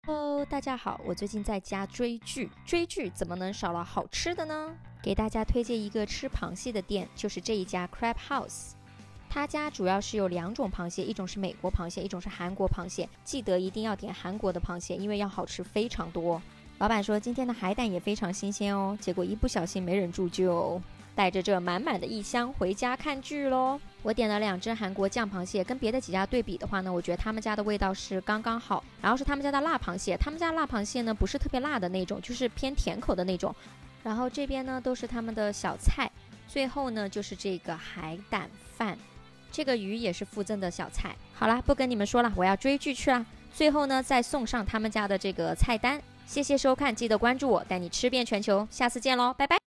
Hello，大家好，我最近在家追剧，追剧怎么能少了好吃的呢？给大家推荐一个吃螃蟹的店，就是这一家 Crab House。他家主要是有2种螃蟹，一种是美国螃蟹，一种是韩国螃蟹。记得一定要点韩国的螃蟹，因为要好吃非常多。老板说今天的海胆也非常新鲜哦，结果一不小心没忍住就带着这满满的一箱回家看剧咯。我点了2只韩国酱螃蟹，跟别的几家对比的话呢，我觉得他们家的味道是刚刚好。然后是他们家的辣螃蟹，他们家辣螃蟹呢不是特别辣的那种，就是偏甜口的那种。然后这边呢都是他们的小菜，最后呢就是这个海胆饭，这个鱼也是附赠的小菜。好啦，不跟你们说了，我要追剧去了。最后呢再送上他们家的这个菜单。谢谢收看，记得关注我，带你吃遍全球，下次见咯，拜拜。